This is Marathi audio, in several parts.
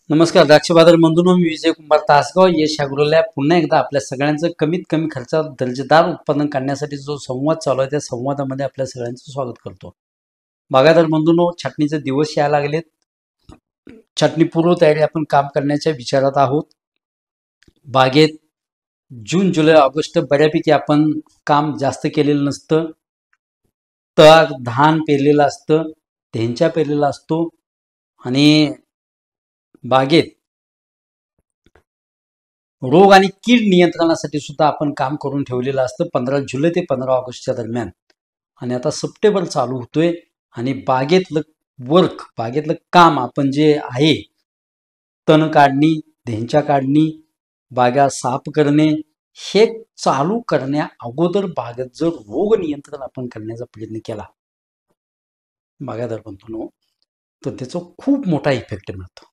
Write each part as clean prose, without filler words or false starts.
नमस्कार द्राक्ष बाजार बंधूंनो, मी विजय कुमार तासगाव यश ॲग्रोलॅब पुन्हा एकदा आपल्या सगळ्यांचं कमीत कमी खर्चात दर्जेदार उत्पादन काढण्यासाठी जो संवाद चालू आहे त्या संवादामध्ये आपल्या सगळ्यांचं स्वागत करतो. बागायतदार बंधूंनो, छाटणीचे दिवस यायला लागलेत. छाटणी पूर्व तयारी आपण काम करण्याच्या विचारात आहोत. बागेत जून जुलै ऑगस्ट बऱ्यापैकी आपण काम जास्त केलेलं नसतं. तग धान पेरलेलं असतं, ढेंचा पेरलेला असतो आणि बागेत रोग आणि कीड नियंत्रणासाठी सुद्धा आपण काम करून ठेवलेलं असतं 15 जुलै ते 15 ऑगस्टच्या दरम्यान. आणि आता सप्टेंबर चालू होतोय आणि बागेतलं काम आपण जे आहे, तण काढणी, ढेंचा काढणी, बागा साफ करणे, हे चालू करण्या अगोदर बागेत जर रोग नियंत्रण आपण करण्याचा प्रयत्न केला बागायतदार बंधूंनो, तर त्याचा खूप मोठा इफेक्ट मिळतो,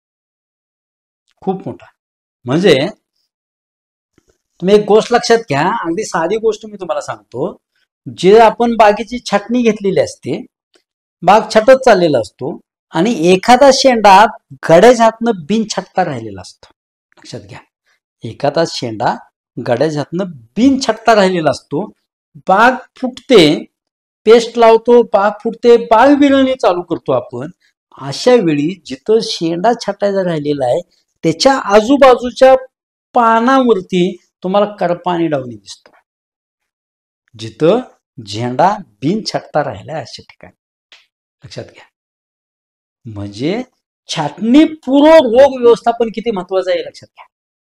खूप मोठा. म्हणजे तुम्ही एक गोष्ट लक्षात घ्या, अगदी साधी गोष्ट मी तुम्हाला सांगतो. जे आपण बागेची छाटणी घेतलेली असते, बाग छाटत चाललेला असतो आणि एखादा शेंडा गड्याच्या हातनं बिन छाटता राहिलेला असतो. लक्षात घ्या, एखादा शेंडा गड्याच्या हातनं बिन छाटता राहिलेला असतो. बाग फुटते, पेस्ट लावतो, बाग फुटते, बाग विरळणी चालू करतो आपण. अशा वेळी जिथं शेंडा छाटायचा राहिलेला आहे त्याच्या आजूबाजूच्या पानावरती तुम्हाला करपा आणि डावणी दिसतो, जिथं झेंडा बिन छाटता राहिला अशा ठिकाणी. लक्षात घ्या, म्हणजे छाटणी पूर्व रोग व्यवस्थापन किती महत्वाचं आहे लक्षात घ्या.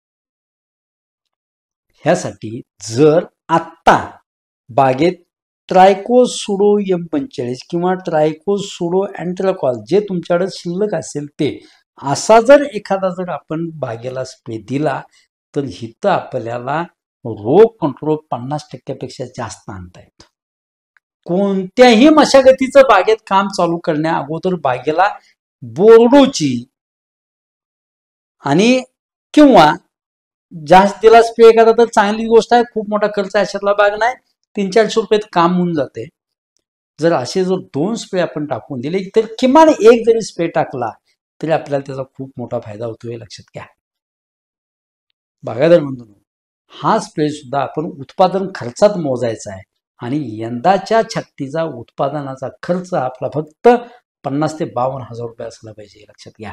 ह्यासाठी जर आत्ता बागेत ट्रायकोसुडो M45 किंवा ट्रायकोसुडो अँट्राकॉल जे तुमच्याकडे शिल्लक असेल ते असा जर एखादा जर आपण बागेला स्प्रे दिला तर इथं आपल्याला रोग कंट्रोल 50% जास्त आणता येतं. कोणत्याही मशागतीचं बागेत काम चालू करण्या अगोदर बागेला बोर्डोची आणि किंवा जास्त दिला स्प्रे एखादा तर चांगली गोष्ट आहे, खूप मोठा खर्च अशातला बाग नाही, 300-400 रुपयात काम होऊन जाते. जर असे जर 2 स्प्रे आपण टाकून दिले तर किमान एक जरी स्प्रे टाकला तरी आपल्याला त्याचा खूप मोठा फायदा होतोय, लक्षात घ्या. बागायतदार बंधूंनो, हा स्प्रे सुद्धा आपण उत्पादन खर्चात मोजायचा आहे आणि यंदाच्या छाटणीचा उत्पादनाचा खर्च आपला फक्त 50,000 ते 52,000 रुपये असला पाहिजे, लक्षात घ्या.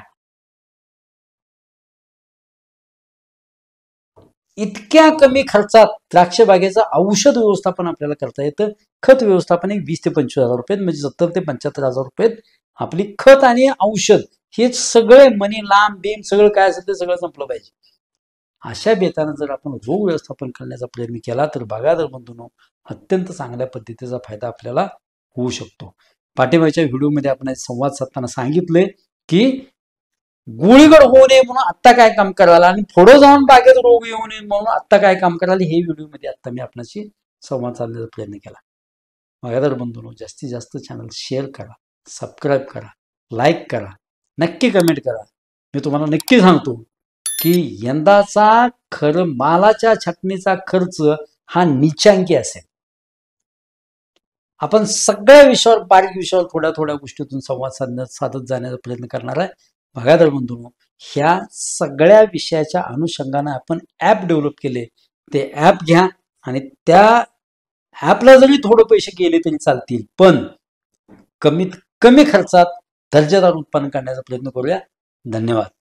इतक्या कमी खर्चात द्राक्ष बागेचं औषध व्यवस्थापन आपल्याला करता येतं. खत व्यवस्थापन 20,000 ते 25,000 रुपये, म्हणजे 70,000 ते 75,000 रुपये आपली खत आणि औषध हे सगळे मनी लांब बीम सगळं काय असेल ते सगळं संपलं पाहिजे. अशा बेतानं जर आपण रोग व्यवस्थापन करण्याचा प्रयत्न केला तर बागायतदार बंधूंनो, अत्यंत चांगल्या पद्धतीचा फायदा आपल्याला होऊ शकतो. पाठीमागच्या व्हिडिओमध्ये आपण संवाद साधताना सांगितले की गोळीगड होऊ नये म्हणून आत्ता काय काम करायला आणि पुढे जाऊन बागेत रोग येऊ नये म्हणून आत्ता काय काम करायला, हे व्हिडिओमध्ये आता मी आपल्याशी संवाद साधण्याचा प्रयत्न केला. बागायतदार बंधूंनो, जास्तीत जास्त चॅनल शेअर करा, सबस्क्राईब करा, लाईक करा, नक्की कमेंट करा. मी तुम्हाला नक्की सांगतो की यंदाचा मालाच्या छाटणीचा खर्च हा निचांकी असेल. आपण सगळ्या विषयावर, बारीक विषयावर थोड्या थोड्या गोष्टीतून संवाद साधत जाण्याचा प्रयत्न करणार आहे. बागायतदार बंधूंनो, ह्या सगळ्या विषयाच्या अनुषंगाने आपण ॲप डेव्हलप केले. ते ॲप घ्या आणि त्या ॲपला जरी थोडे पैसे गेले तरी चालतील, पण कमीत कमी खर्चात दर्जेदार उत्पन्न करण्याचा प्रयत्न करूया. धन्यवाद.